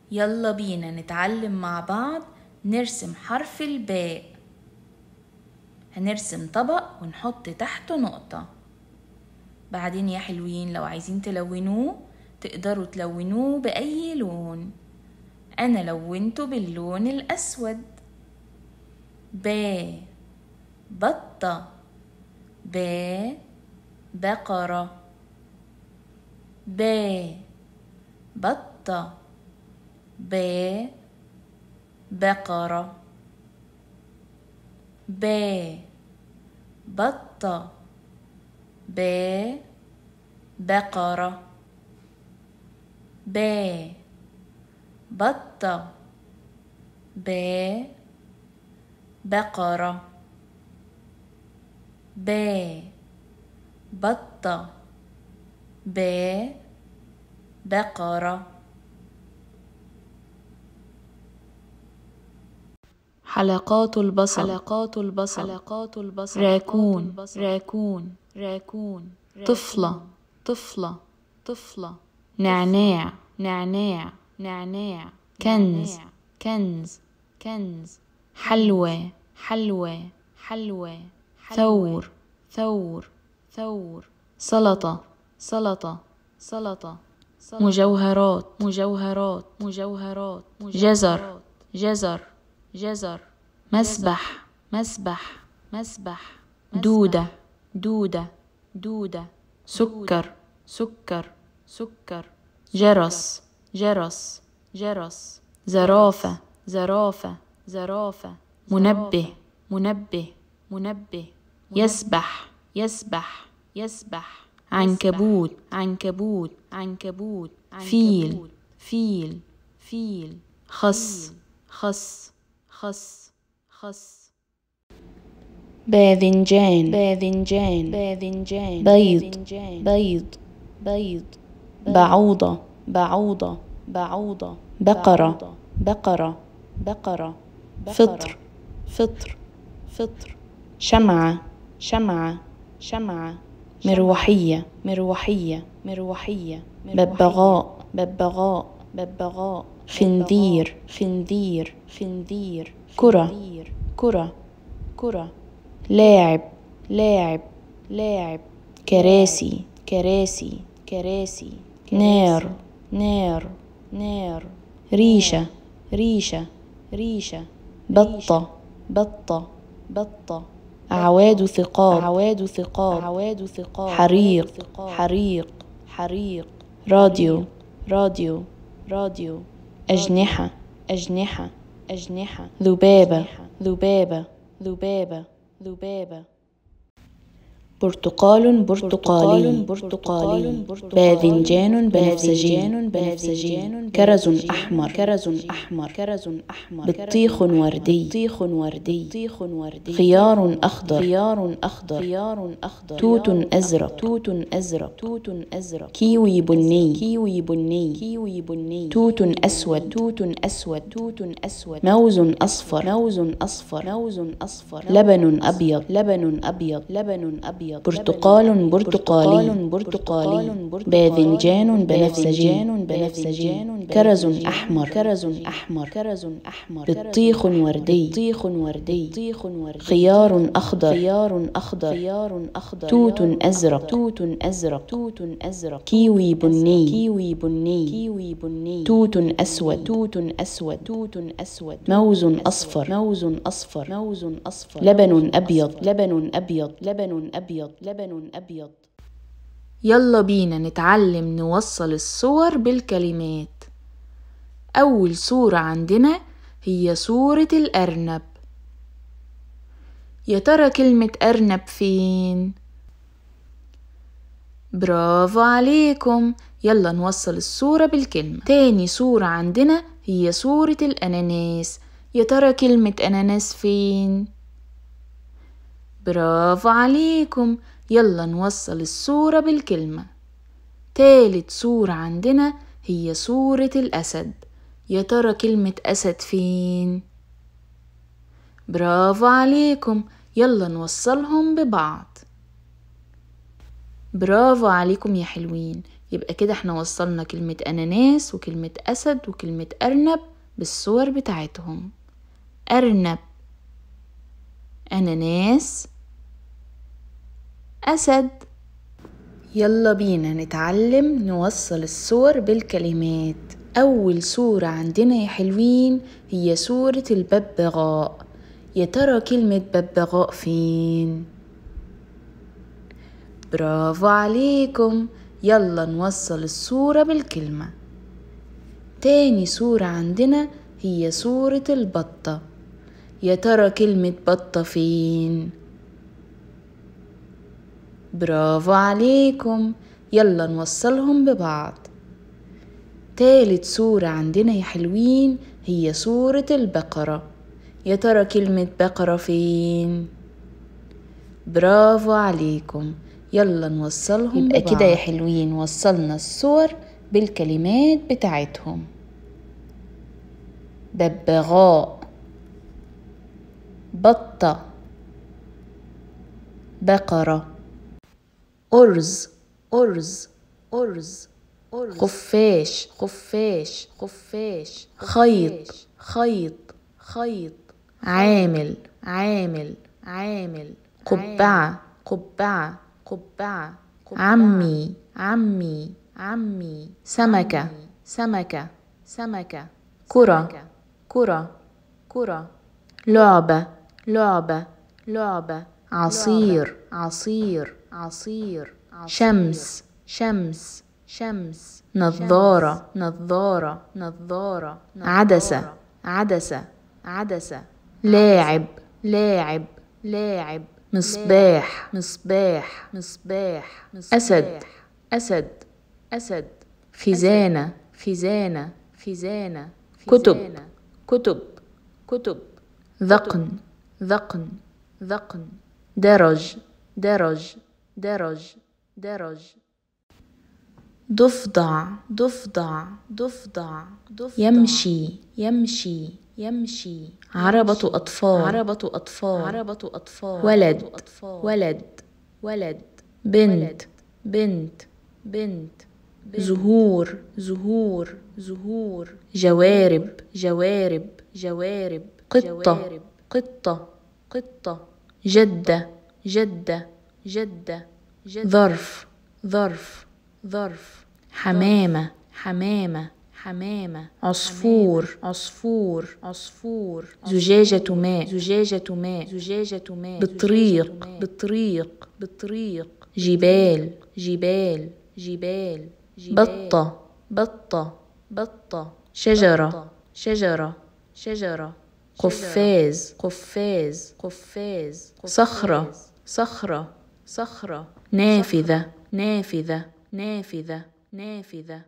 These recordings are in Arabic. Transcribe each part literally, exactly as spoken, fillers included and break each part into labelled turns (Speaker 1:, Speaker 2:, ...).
Speaker 1: يلا بينا نتعلم مع بعض نرسم حرف الباء. هنرسم طبق ونحط تحته نقطة. بعدين يا حلوين لو عايزين تلونوه تقدروا تلونوه بأي لون. أنا لونته باللون الأسود. باء بطة، باء بقرة، باء بطة، باء بقرة، باء بطة، باء بقرة، باء بطة، باء بقرة، باء بطة، باء بقرة. حلقات البصر، حلقات البصر، حلقات البصر. راكون، راكون، راكون. طفلة، طفلة، طفلة. نعناع، نعناع، نعناع. كنز، كنز، كنز. حلوى، حلوى، حلوى. ثور، ثور، ثور. سلطة، سلطة، سلطة. مجوهرات، مجوهرات، مجوهرات. جزر، جزر، جزر. مسبح، مسبح، مسبح. دودة، دودة، دودة. سكر، سكر، سكر. جرس، جرس، جرس. زرافة، زرافة، زرافة. منبه، منبه، منبه. يسبح، يسبح، يسبح. عنكبوت، عنكبوت، عنكبوت. فيل، فيل، فيل. خس، خس، خس، خس. باذنجان، باذنجان، باذنجان. بيض، بيض، بيض. بعوضة، بعوضة، بعوضة. بقرة، بقرة، بقرة. فطر، فطر، فطر. شمعة، شمعة، شمعة. مروحية، مروحية، مروحية. ببغاء، ببغاء، ببغاء. خنذير، خنذير، خنذير. كرة، كرة، كرة. لاعب، لاعب، لاعب. كراسي، كراسي، كراسي. نار، نار، نار. ريشة، ريشة، ريشة. بطة، بطة، بطة. أعواد ثقاب، أعواد ثقاب، أعواد ثقاب. حريق، حريق، حريق. راديو، راديو، راديو. أجنحة، أجنحة، أجنحة. ذبابة، ذبابة، ذبابة، ذبابة. برتقال، برتقالي، برتقالي. باذنجان، بنفسجي، بنفسجي. كرز أحمر، كرز أحمر، كرز أحمر. بطيخ وردي، بطيخ وردي، بطيخ وردي. خيار أخضر، خيار أخضر، خيار أخضر. توت أزرق، توت أزرق، توت أزرق. كيوي بني، كيوي بني، كيوي بني. توت أسود، توت أسود، توت أسود. موز أصفر، موز أصفر، موز أصفر. لبن أبيض، لبن أبيض، لبن أبيض. برتقال، برتقالي، برتقالي. باذنجان، بنفسجي، بنفسجي. كرز أحمر، كرز أحمر، كرز أحمر. بطيخ وردي، بطيخ وردي، بطيخ وردي. خيار أخضر، خيار أخضر، خيار أخضر. توت أزرق، توت أزرق، توت أزرق. كيوي بني، كيوي بني، كيوي بني. توت أسود، توت أسود، توت أسود. موز أصفر، موز أصفر، موز أصفر. لبن أبيض، لبن أبيض، لبن أبيض، لبن أبيض. يلا بينا نتعلم نوصل الصور بالكلمات. أول صورة عندنا هي صورة الأرنب. يا ترى كلمة أرنب فين؟ برافو عليكم. يلا نوصل الصورة بالكلمة. تاني صورة عندنا هي صورة الأناناس. يا ترى كلمة أناناس فين؟ برافو عليكم. يلا نوصل الصورة بالكلمة. تالت صورة عندنا هي صورة الأسد. يا ترى كلمة أسد فين؟ برافو عليكم. يلا نوصلهم ببعض. برافو عليكم يا حلوين. يبقى كده احنا وصلنا كلمة أناناس وكلمة أسد وكلمة أرنب بالصور بتاعتهم. أرنب، أناناس، أسد. يلا بينا نتعلم نوصل الصور بالكلمات. أول صورة عندنا يا حلوين هي صورة الببغاء. يا ترى كلمة ببغاء فين؟ برافو عليكم. يلا نوصل الصورة بالكلمة. تاني صورة عندنا هي صورة البطة. يا ترى كلمة بطة فين؟ برافو عليكم. يلا نوصلهم ببعض. تالت صورة عندنا يا حلوين هي صورة البقرة. يا ترى كلمة بقرة فين؟ برافو عليكم. يلا نوصلهم يبقى ببعض. كده يا حلوين وصلنا الصور بالكلمات بتاعتهم. ببغاء، بطة، بقرة، أرز، أرز، أرز، خفاش، خفاش، خفاش، خيط، خيط، خيط، عامل، عامل، عامل، قبعة، قبعة، قبعة، عمي، عمي، عمي، سمكة، سمكة، سمكة، كرة، كرة، كرة، لعبة، لعبة، لعبة، عصير، عصير، عصير، شمس، شمس، شمس، نظارة، نظارة، نظارة، عدسة، عدسة، عدسة، لاعب، لاعب، لاعب، مصباح، مصباح، مصباح، أسد، أسد، أسد، خزانة، خزانة، خزانة، كتب، كتب، كتب، ذقن، ذقن، ذقن، درج، درج، درج، درج، ضفدع، ضفدع، ضفدع، يمشي، يمشي، يمشي، عربة أطفال، عربة أطفال، عربة أطفال، ولد، ولد، ولد، بنت، بنت، بنت، زهور، زهور، زهور، جوارب، جوارب، جوارب، قطة، قطة، قطة، جدة، جدة، جدة، ظرف، ظرف، ظرف، حمامة، حمامة، حمامة، عصفور، عصفور، عصفور، زجاجة ماء، زجاجة ماء، زجاجة ماء، بطريق، بطريق، بطريق، جبال، جبال، جبال، بطة، بطة، بطة، شجرة، شجرة، شجرة، قفاز، قفاز، قفاز، صخرة، صخرة، صخرة، نافذة، نافذة، نافذة، نافذة،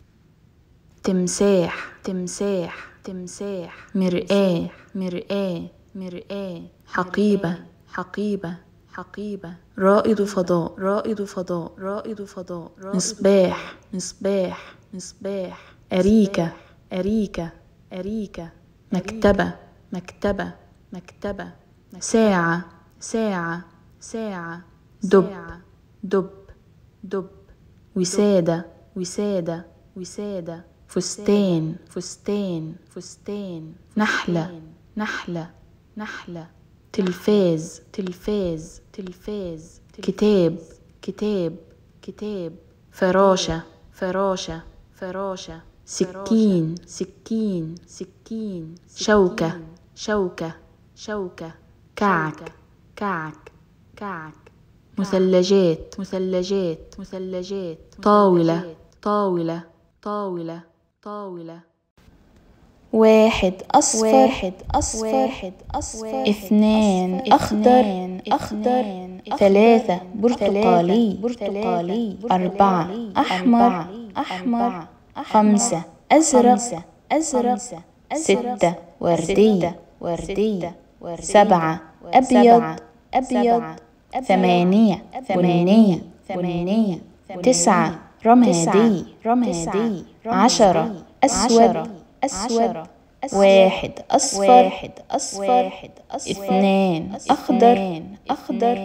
Speaker 1: تمساح، تمساح، تمساح، مرآة، مرآة، مرآة، حقيبة، حقيبة، حقيبة، رائد فضاء، رائد فضاء، رائد فضاء، مصباح، مصباح، مصباح، أريكة، أريكة، أريكة، مكتبة، مكتبة، مكتبة، ساعة، ساعة، ساعة، دب، دب، دب، وسادة، وسادة، وسادة، فستان، فستان، فستان، نحلة، نحلة، نحلة، تلفاز، تلفاز، تلفاز، كتاب، كتاب، كتاب، فراشة، فراشة، فراشة، سكين، سكين، سكين، شوكة، شوكة، شوكة، كعك، كعك، كعك، مثلجات، مثلجات، مثلجات، طاولة، طاولة، طاولة، طاولة، واحد أصفر، واحد أصفر، واحد أصفر، اثنان أخضر، أخضر، ثلاثة برتقالي، برتقالي، أربعة أحمر، أحمر، خمسة أزرق، أزرق، ستة وردي، وردي، سبعة أبيض، أبيض، ثمانية بني، بني، تسعة رمادي، رمادي، عشرة أسود، أسود، واحد أصفر، واحد أصفر، اثنان أخضر، أخضر،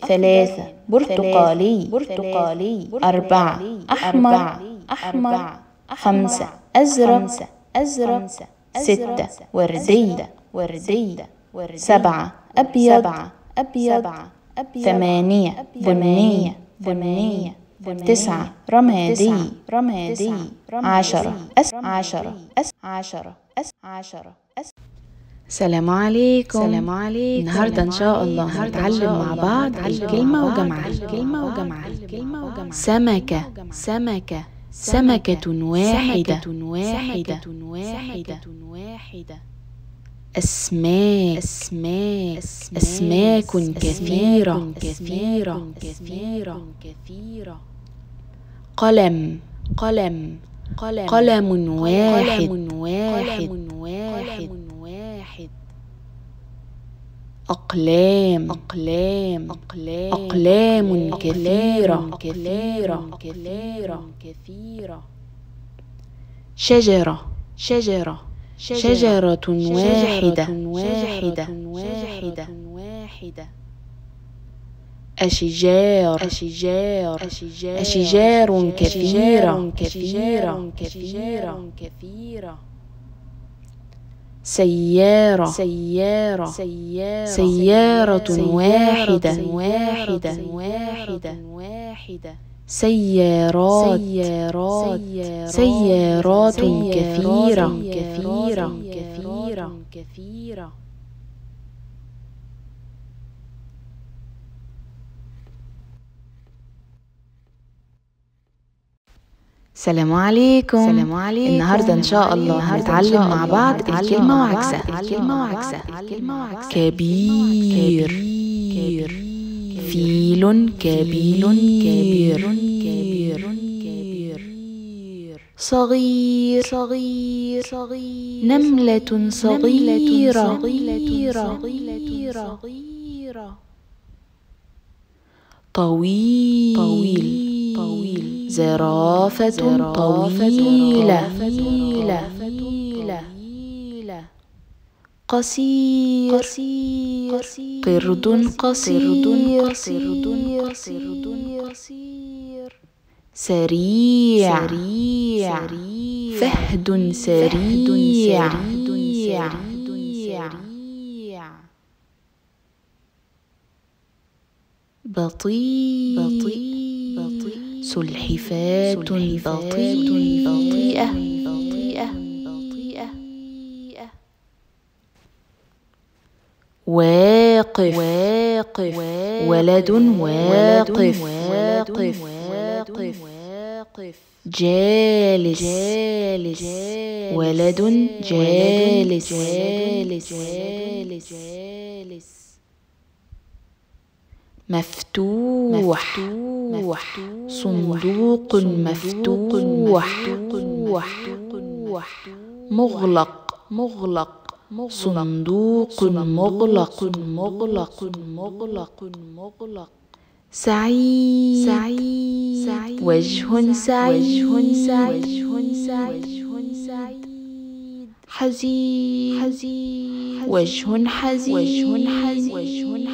Speaker 1: ثلاثة برتقالي برتقالي أربعة أحمر أحمر خمسة أزرق أزرق ستة وردي وردي سبعة أبيض أبيض ثمانية بنية بنية تسعة رمادي رمادي عشرة أس عشرة أس عشرة أس عشرة أس. السلام عليكم. السلام عليكم. النهارده ان شاء الله هنتعلم مع بعض الكلمة وجمعها. الكلمة وجمعها. الكلمة وجمعها. سمكة سمكة سمكة واحدة واحدة واحدة واحدة. أسماك أسماك أسماك كثيرة كثيرة كثيرة كثيرة. قلم قلم قلم قلم واحد واحد واحد واحد. أقلام أقلام أقلام أقلام كثيرة كثيرة كثيرة كثيرة. شجرة شجرة شجرة واحدة واحدة واحدة واحدة. أشجار أشجار أشجار كثيرة كثيرة كثيرة كثيرة. سيارة سيارة سيارة واحدة واحدة واحدة واحدة. سيارات سيارات سيارات كثيرة كثيرة كثيرة كثيرة. السلام عليكم. السلام عليكم. النهارده ان شاء الله هنتعلم مع بعض الكلمة وعكسها. الكلمة وعكسها. الكلمة وعكسها. كبير كبير فيل كبير كبير كبير. صغير صغير صغير نملة صغيرة صغيرة صغيرة. طويل طويل طويل زرافة طويلة طويلة. قصير قرد قصير سريع فهد سريع. بطيء بطيء سلحفاة بطيئة بطيئة بطيئة بطيئة. واقف واقف ولد واقف واقف واقف. جالس جالس ولد جالس جالس جالس. مفتوح مفتوح صندوق مفتوح. مغلق مغلق صندوق مغلق مغلق مغلق مغلق. سعيد سعيد وجه سعيد وجه سعيد. حزين حزين وجه حزين وجه حزين.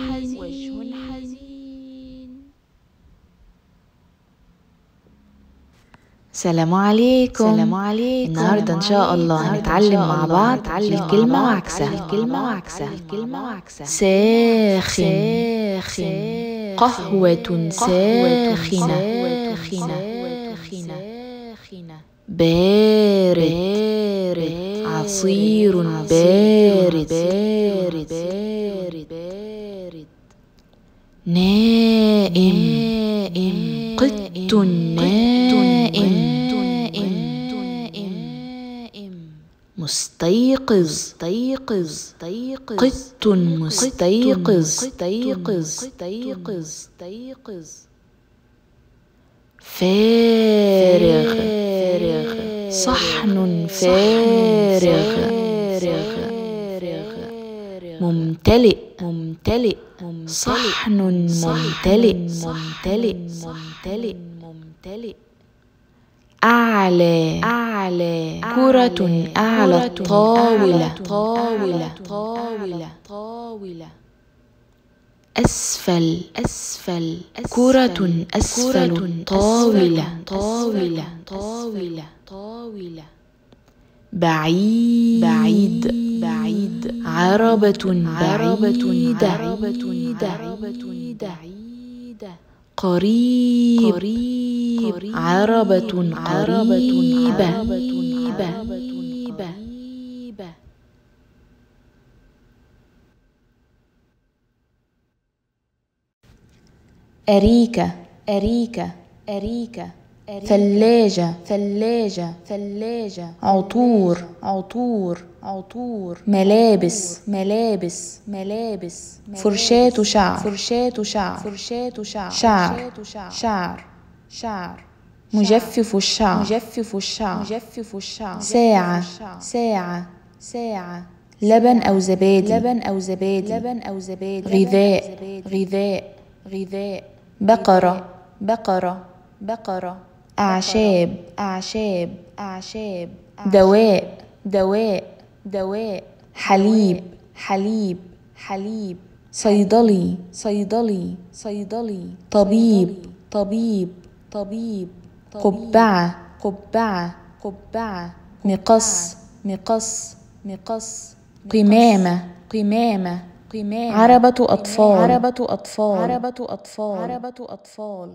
Speaker 1: السلام عليكم. السلام عليكم. النهارده ان شاء الله هنتعلم مع بعض الكلمة وعكسها. الكلمة وعكسها. الكلمة وعكسها. ساخن قهوة ساخنة بارد عصير بارد نائم قط نائم مستيقظ مستيقظ قط مستيقظ مستيقظ فارغ صحن فارغ ممتلئ ممتلئ صحن ممتلئ ممتلئ ممتلئ ممتلئ. أعلى أعلى كرة أعلى الطاولة طاولة طاولة طاولة. أسفل أسفل كرة أسفل طاولة طاولة طاولة طاولة بعيد بعيد بعيد عربة عربة بعيدة قريب قريب عربة قريبة أريكة أريكة أريكة ثلاجة ثلاجة ثلاجة عطور عطور عطور ملابس ملابس ملابس فرشاة شعر فرشاة شعر فرشاة شعر شعر شعر شعر مجفف الشعر مجفف الشعر مجفف الشعر ساعة ساعة ساعة لبن أو زبادي لبن أو زبادي لبن أو زبادي غذاء غذاء غذاء بقرة بقرة بقرة أعشاب أعشاب أعشاب دواء دواء دواء حليب حليب حليب صيدلي صيدلي صيدلي طبيب طبيب طبيب قبعة قبعة قبعة مقص مقص مقص قمامة قمامة قمامة عربة أطفال عربة أطفال عربة أطفال عربة أطفال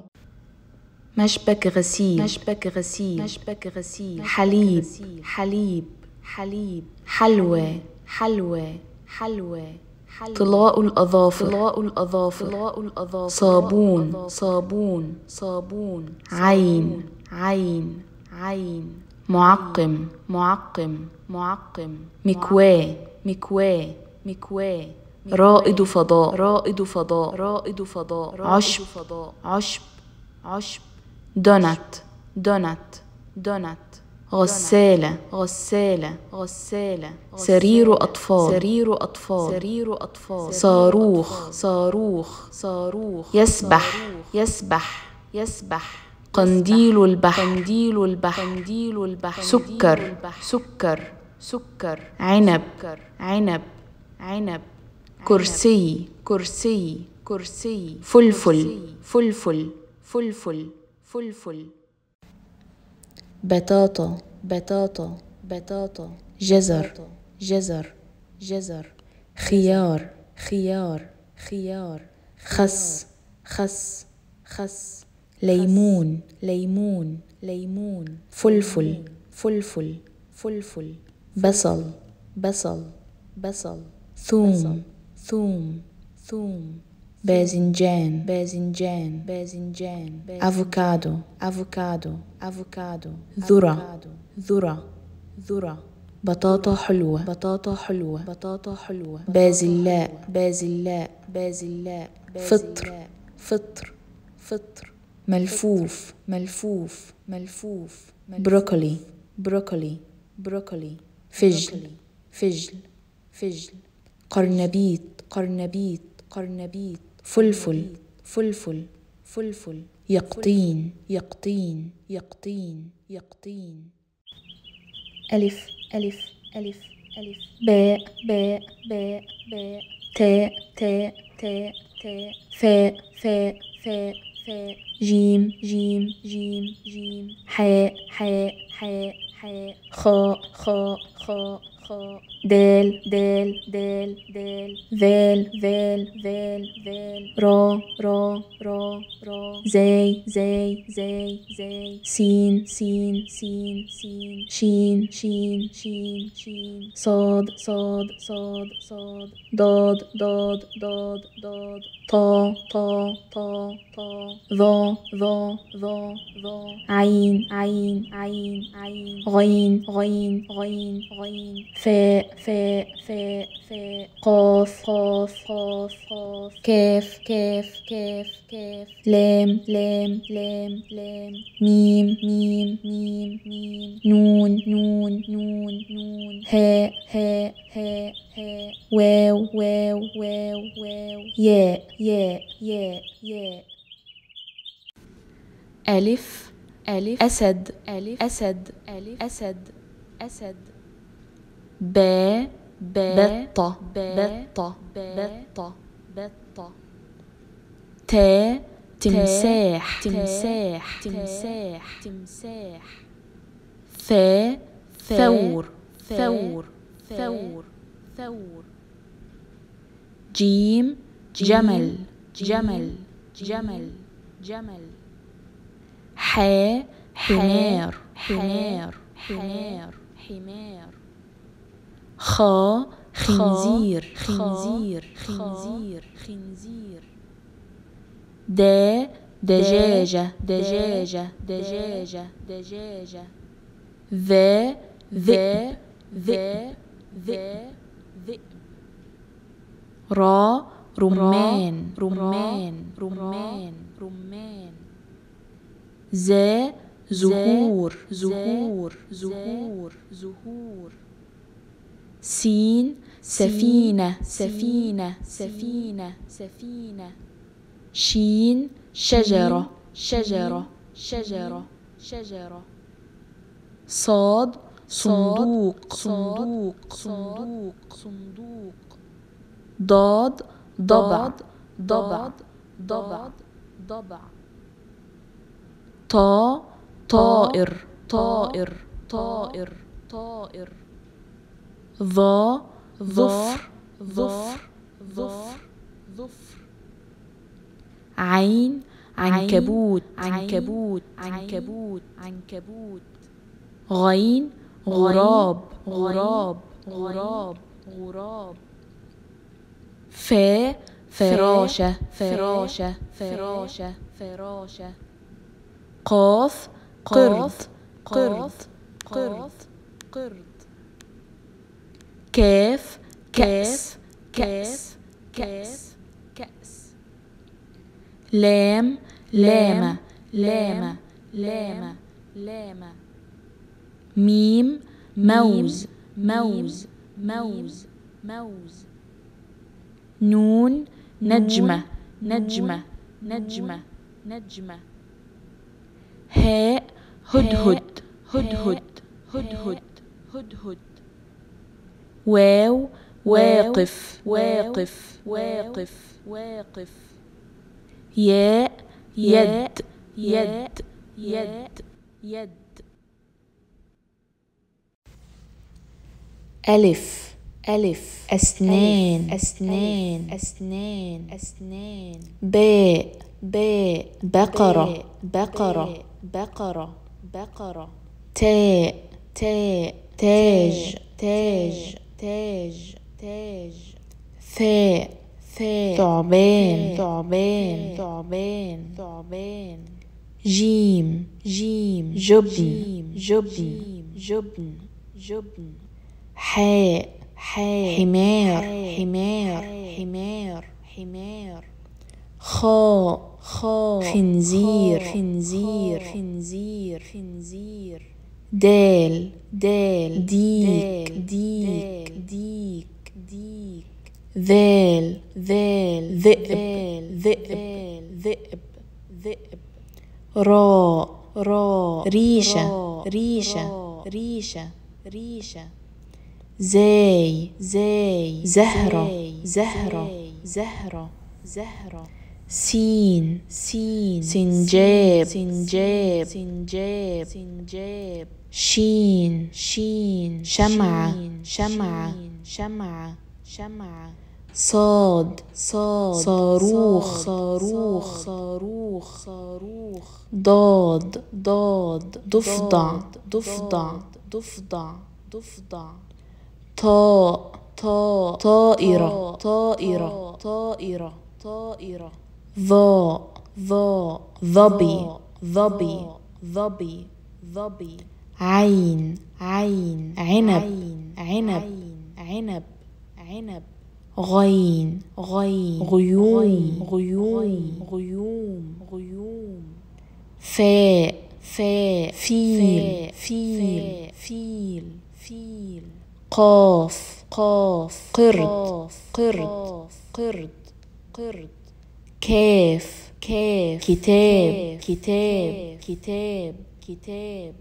Speaker 1: مشبك غسيل مشبك غسيل مشبك غسيل حليب حليب حليب حلوى حلوى حلوى طلاء الأظافر طلاء الأظافر طلاء الأظافر صابون صابون صابون عين عين عين معقم معقم معقم مكواة مكواة مكواة رائد فضاء رائد فضاء رائد فضاء عشب عشب عشب دونات دونات دونات غسالة غسالة غسالة سرير أطفال سرير أطفال سرير أطفال صاروخ صاروخ صاروخ يسبح يسبح يسبح قنديل البحر قنديل البحر قنديل البحر سكر سكر سكر عنب عنب عنب كرسي كرسي كرسي فلفل فلفل فلفل فلفل بطاطا بطاطا بطاطا جزر جزر جزر خيار خيار خيار خس خس خس ليمون ليمون ليمون فلفل فلفل فلفل بصل بصل بصل ثوم ثوم ثوم باذنجان باذنجان باذنجان افوكادو افوكادو افوكادو ذرة ذرة ذرة بطاطا حلوة بطاطا حلوة بطاطا حلوة بازلاء بازلاء بازلاء فطر فطر فطر ملفوف ملفوف ملفوف بروكولي بروكولي بروكولي فجل فجل فجل قرنبيط قرنبيط قرنبيط فلفل فلفل فلفل يقطين يقطين يقطين يقطين ألف ألف ألف ألف باء باء باء باء تاء تاء تاء تاء فاء فاء فاء فاء جيم جيم جيم جيم حاء حاء حاء حاء خاء خاء خاء خاء دال دال دال دال ذال ذال ذال ذال را را را را زاي زاي زاي زاي سين سين سين سين شين شين شين شين صاد صاد صاد صاد ضاد ضاد ضاد ضاد طا طا طا طا ظا ظا ظا ظا عين عين عين عين غين غين غين غين فاء فاء فاء فاء قاف قاف قاف قاف كاف كاف كاف كاف لام لام لام لام ميم ميم ميم ميم نون نون نون نون هاء هاء هاء هاء واو واو واو واو ياء ياء ياء ياء ألف ألف أسد ألف أسد ألف أسد أسد با با بطة بطة بطة بطة تا تمساح تمساح تمساح تمساح ثا ثور ثور ثور ثور جيم جمل جمل جمل جمل حا حمار حمار حمار حمار خا خنزير خنزير خنزير خنزير دا دجاجة دجاجة دجاجة دجاجة ذا ذئب ذئب ذئب ذئب را رمان رمان رمان رمان زا زهور زهور زهور زهور سين سفينة سفينة سفينة سفينة شين شجرة شجرة شجرة شجرة صاد صندوق صندوق صندوق صندوق ضاد ضبع ضبع ضبع ضبع طا طائر طائر طائر طائر ظا ظفر ظفر ظفر ظفر عين عنكبوت عنكبوت عنكبوت عنكبوت غين غراب غراب غراب غراب فا فراشة فراشة فراشة فراشة قاف قرد قرد قرد قرد كاف كاف كاف كاف كأس لام لامة لامة لامة لامة ميم موز موز موز موز نون نجمة نجمة نجمة نجمة هاء هدهد هدهد هدهد هدهد واو واقف واقف واقف واقف ياء يد يد يد يد ألف ألف أسنان أسنان أسنان أسنان باء باء بقرة بقرة بقرة بقرة تاء تاء تاج تاج تاج تاج ثاء ثاء ثعبان ثعبان ثعبان ثعبان جيم جيم جبن جبن جبن جبن حاء حاء حمار حمار حمار حمار خاء خاء خنزير خنزير خنزير خنزير دال دال ديك ديك ديك ديك ذال ذال ذئب ذئب ذئب ذئب راء راء ريشة ريشة ريشة ريشة زاي زاي زهرة زهرة زهرة زهرة سين سين سنجاب سنجاب سنجاب سنجاب شين شين شمعة شمعة شمعة شمعة صاد صاد صاروخ صاروخ صاروخ صاروخ ضاد ضاد ضفدع ضفدع ضفدع ضفدع طاء طاء طائرة طائرة طائرة طائرة ظاء ظاء ظبي ظبي ظبي ظبي عين عين عنب عنب عنب عنب غين غين غيوم غيوم غيوم غيوم فاء فاء فيل فيل فيل فيل قاف قاف قرد قرد قرد قرد كاف كاف كتاب كتاب كتاب كتاب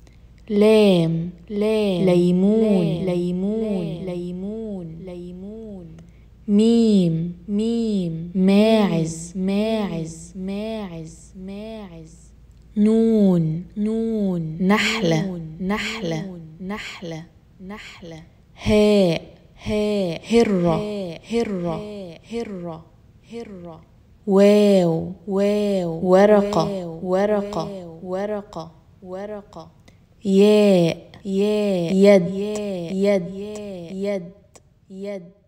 Speaker 1: لام لام ليمون ليمون ليمون ليمون ميم ميم ماعز ماعز ماعز ماعز نون نون نحلة نحلة نحلة نحلة هاء هاء هرة هرة هرة هرة واو واو ورقة ورقة ورقة ورقة ياء ياء يد يد يد يد